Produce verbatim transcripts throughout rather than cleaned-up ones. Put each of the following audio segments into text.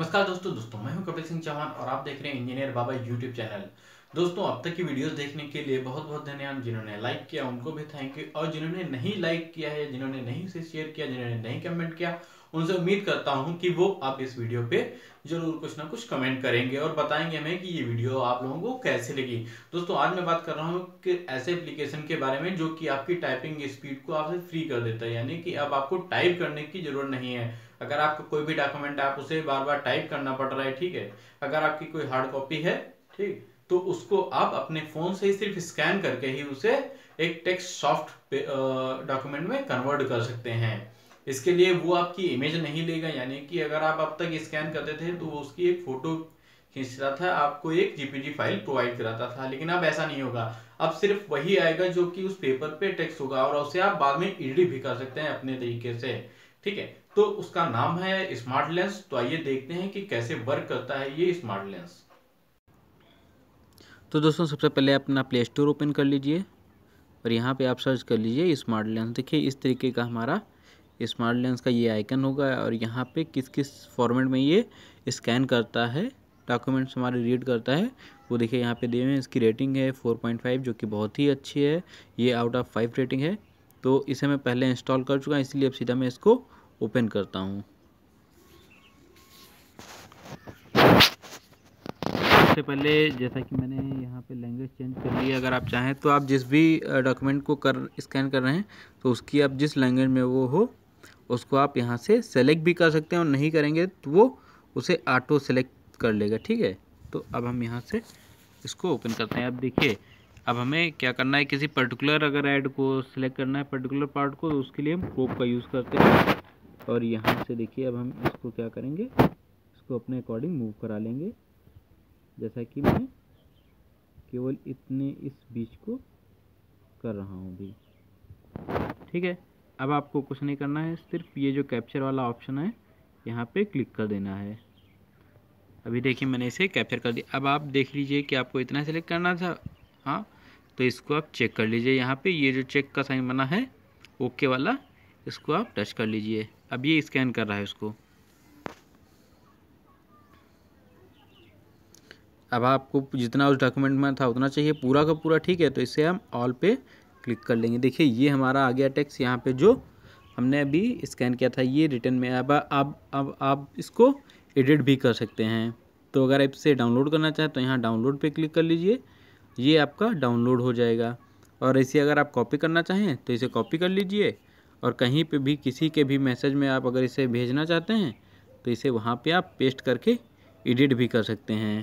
नमस्कार दोस्तों दोस्तों मैं हूं कपिल सिंह चौहान और आप देख रहे हैं इंजीनियर बाबा यूट्यूब चैनल। दोस्तों अब तक की वीडियोस देखने के लिए बहुत बहुत धन्यवाद। जिन्होंने लाइक किया उनको भी थैंक यू, और जिन्होंने नहीं लाइक किया है, जिन्होंने नहीं से शेयर किया, जिन्होंने नहीं कमेंट किया, उनसे उम्मीद करता हूं कि वो आप इस वीडियो पे जरूर कुछ ना कुछ कमेंट करेंगे और बताएंगे हमें कि ये वीडियो आप लोगों को कैसे लगी। दोस्तों आज मैं बात कर रहा हूँ कि ऐसे एप्लीकेशन के बारे में जो कि आपकी टाइपिंग स्पीड को आपसे फ्री कर देता है, यानी कि अब आपको टाइप करने की जरूरत नहीं है। अगर आपका कोई भी डॉक्यूमेंट आप उसे बार बार टाइप करना पड़ रहा है, ठीक है, अगर आपकी कोई हार्ड कॉपी है, ठीक, तो उसको आप अपने फोन से ही सिर्फ स्कैन करके ही उसे एक टेक्स्ट सॉफ्ट डॉक्यूमेंट में कन्वर्ट कर सकते हैं। इसके लिए वो आपकी इमेज नहीं लेगा, यानी कि अगर आप अब तक स्कैन करते थे तो उसकी एक फोटो खींचता था, आपको एक जीपीजी फाइल प्रोवाइड कराता था, लेकिन अब ऐसा नहीं होगा। अब सिर्फ वही आएगा जो कि उस पेपर पे टेक्स्ट होगा और उसे आप बाद में एडिट भी कर सकते हैं अपने तरीके से, ठीक है। तो उसका नाम है स्मार्ट लेंस। तो आइए देखते हैं कि कैसे वर्क करता है ये स्मार्ट लेंस। तो दोस्तों सबसे पहले आप अपना प्ले स्टोर ओपन कर लीजिए और यहाँ पे आप सर्च कर लीजिए स्मार्ट लेंस। देखिए इस तरीके का हमारा स्मार्ट लेंस का ये आइकन होगा और यहाँ पे किस किस फॉर्मेट में ये स्कैन करता है, डॉक्यूमेंट्स हमारे रीड करता है, वो देखिए यहाँ पे दिए हुए हैं। इसकी रेटिंग है फोर पॉइंट फाइव जो कि बहुत ही अच्छी है, ये आउट ऑफ फाइव रेटिंग है। तो इसे मैं पहले इंस्टॉल कर चुका हूँ, इसलिए अब सीधा मैं इसको ओपन करता हूँ। सबसे पहले जैसा कि मैंने यहाँ पे लैंग्वेज चेंज कर ली है, अगर आप चाहें तो आप जिस भी डॉक्यूमेंट को कर स्कैन कर रहे हैं तो उसकी आप जिस लैंग्वेज में वो हो उसको आप यहाँ से सेलेक्ट भी कर सकते हैं, और नहीं करेंगे तो वो उसे ऑटो सेलेक्ट कर लेगा, ठीक है। तो अब हम यहाँ से इसको ओपन करते हैं। अब देखिए अब हमें क्या करना है, किसी पर्टिकुलर अगर ऐड को सिलेक्ट करना है, पर्टिकुलर पार्ट को, तो उसके लिए हम क्रोप का यूज़ करते हैं। और यहाँ से देखिए अब हम इसको क्या करेंगे, इसको अपने अकॉर्डिंग मूव करा लेंगे, जैसा कि मैं केवल इतने इस बीच को कर रहा हूँ अभी, ठीक है। अब आपको कुछ नहीं करना है, सिर्फ ये जो कैप्चर वाला ऑप्शन है यहाँ पे क्लिक कर देना है। अभी देखिए मैंने इसे कैप्चर कर दिया। अब आप देख लीजिए कि आपको इतना सेलेक्ट करना था, हाँ, तो इसको आप चेक कर लीजिए। यहाँ पे ये जो चेक का साइन बना है ओके वाला, इसको आप टच कर लीजिए। अब ये स्कैन कर रहा है उसको। अब आपको जितना उस डॉक्यूमेंट में था उतना चाहिए, पूरा का पूरा, ठीक है। तो इसे हम ऑल पे क्लिक कर लेंगे। देखिए ये हमारा आ गया टेक्स्ट यहाँ पे जो हमने अभी स्कैन किया था, ये रिटर्न में। अब अब अब आप इसको एडिट भी कर सकते हैं। तो अगर आप इसे डाउनलोड करना चाहें तो यहाँ डाउनलोड पे क्लिक कर लीजिए, ये आपका डाउनलोड हो जाएगा। और इसे अगर आप कॉपी करना चाहें तो इसे कॉपी कर लीजिए, और कहीं पे भी किसी के भी मैसेज में आप अगर इसे भेजना चाहते हैं तो इसे वहाँ पे आप पेस्ट करके एडिट भी कर सकते हैं।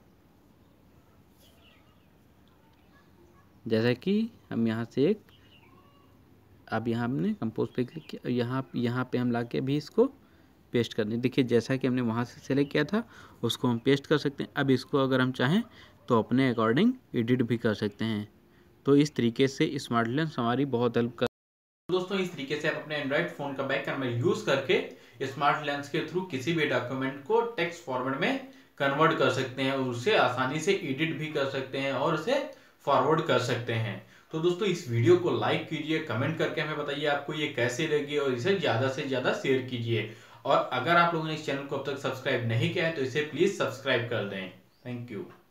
जैसा कि हम यहाँ से एक, अब यहाँ हमने कंपोज पे क्लिक किया, यहाँ यहाँ पे हम लाके भी इसको पेस्ट कर दें। देखिए जैसा कि हमने वहाँ से सेलेक्ट किया था उसको हम पेस्ट कर सकते हैं। अब इसको अगर हम चाहें तो अपने अकॉर्डिंग एडिट भी कर सकते हैं। तो इस तरीके से स्मार्ट लेंस हमारी बहुत हेल्प कर। दोस्तों इस तरीके से आप अपने एंड्रॉइड फोन का बैक कैमरा यूज करके स्मार्ट लेंस के थ्रू किसी भी डॉक्यूमेंट को टेक्स्ट फॉर्मेट में कन्वर्ट कर सकते हैं, और उसे आसानी से एडिट भी कर सकते हैं और उसे फॉरवर्ड कर सकते हैं। तो दोस्तों इस वीडियो को लाइक कीजिए, कमेंट करके हमें बताइए आपको ये कैसे लगी, और इसे ज्यादा से ज्यादा शेयर कीजिए। और अगर आप लोगों ने इस चैनल को अब तक सब्सक्राइब नहीं किया है तो इसे प्लीज सब्सक्राइब कर दें। Thank you.